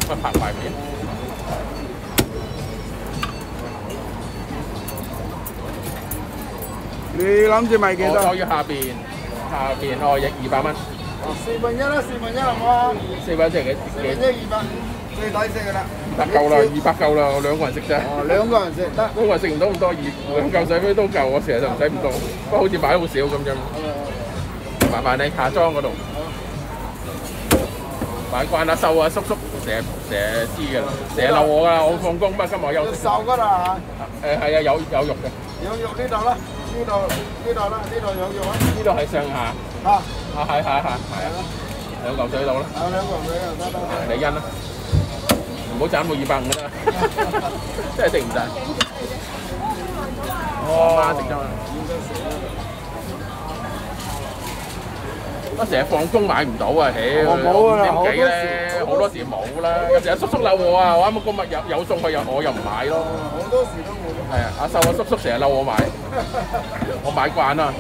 佢拍塊片。 你諗住賣幾多？ 我要下邊我200蚊。 1/4啦，1/4好唔好啊 400即係幾 ？200，最抵食㗎啦。 200夠啦，200夠啦，我2個人食啫。 哦，2個人食得。 2個人食唔到咁多，2嚿水都夠，我成日就唔使咁多。不過好似買得好少咁啫。麻煩你下裝嗰度。買慣啦，瘦啊叔叔，成日知㗎啦，成日嬲我㗎，我放工乜今日我休息。 瘦㗎啦嚇。係啊，有肉嘅。 有肉呢度啦，呢度啦，呢度有肉啊。 呢度係上下。係2嚿水到啦。 2嚿水啊，得。 你因啦，唔好斬到250㗎啦，真係食唔晒。我媽食咗啦。我成日放工買唔到啊！屌， 冇啊， 點幾咧？好多時冇啦，有時阿叔叔嬲我啊！我啱啱今日有餸佢我又唔買咯。 好多時都冇。 係啊，阿秀阿叔叔成日嬲我買，我買慣啦。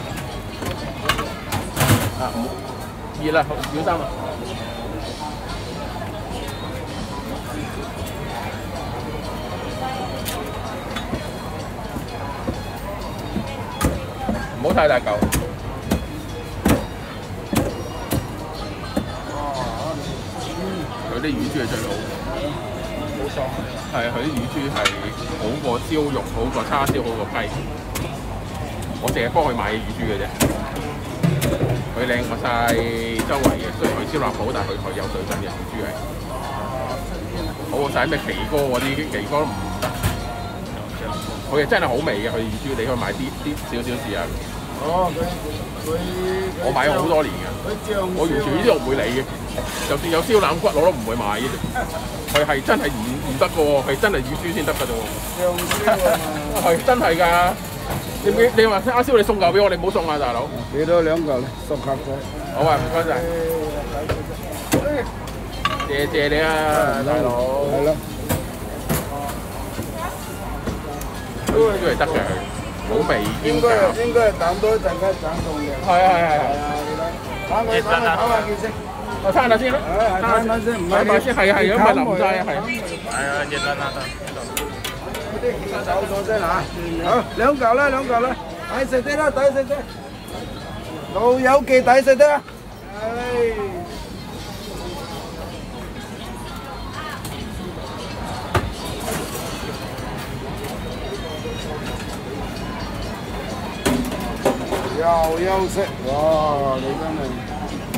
啊，熱啦，小心啊！唔好太大嚿。佢啲乳豬係最好，冇錯。係佢啲乳豬係好過燒肉，好過叉燒，好過雞。我淨係幫佢買乳豬嘅啫。佢靚過晒周圍嘅，雖然佢燒臘好，但係佢有水準嘅乳豬係。好過晒咩奇哥嗰啲，奇哥都唔得。佢係真係好味嘅，佢乳豬你可以買啲少試下。 哦， 我買咗好多年嘅，我完全呢啲我唔會理嘅。就算有燒腩骨我都唔會買嘅，佢係真係唔得嘅喎，係真係乳豬先得嘅啫喎。係真係㗎，你話阿蕭你送嚿俾我，你唔好送啊大佬。 幾多2嚿咧？熟客仔。 好啊，唔該晒。謝你啊，大佬。 係咯。 都係得嘅，好味兼夾。 應該係等多一陣間斬凍嘅。 係啊， 你睇。等佢炒下見先。 我攤下先啦， 攤下先，唔係你先係如果唔係淋晒啊，係。 係啊，熱啦啦得。 嗰啲走咗先嚇。好，2嚿啦，2嚿啦，抵食啲啦，抵食啲。老友記抵食啲啊！唉。又休息，哇！你真係〜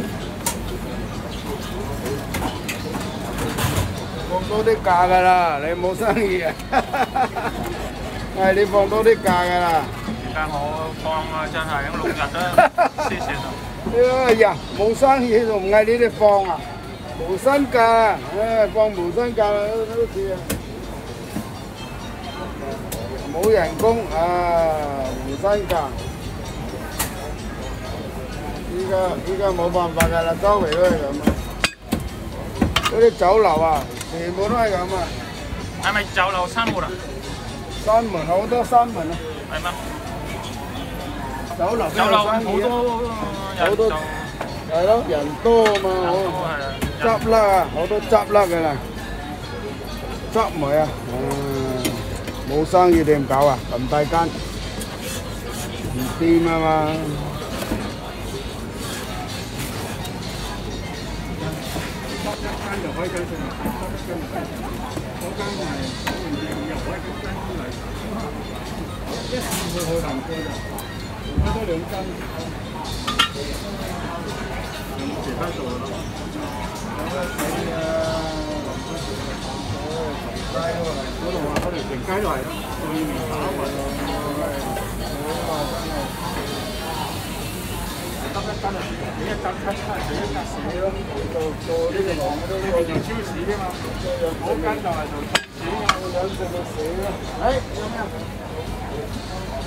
放多啲假㗎啦，你冇生意啊！係你放多啲假㗎啦。 而家我放啊，真係6日啦，黐線啊！ 哎呀，冇生意仲唔嗌你哋放啊？無薪假，唉，放無薪假都似啊！冇人工啊，無薪假。依家冇辦法㗎啦，周圍都係咁啊！嗰啲酒樓啊〜全部都係咁啊！ 係咪酒樓閂門啊？ 閂門好多閂門啊！ 係咩？ 酒樓好多係咯，人多啊嘛，執笠啊，好多執笠㗎啦，執埋啊！冇生意點搞啊？咁大間唔掂啊嘛！一間就可以跟上，嗰間係又可以跟出嚟，一次去南區就開多2間，有冇其他做嘅咯？有得睇啊！嗰度啊，嗰條成街都係咯，對面打運得一間啊！你一間死一間死咯！做呢個行嘅都呢個做超市嘅嘛，嗰間就係做超市啊！兩隻就死啦！誒，有咩啊？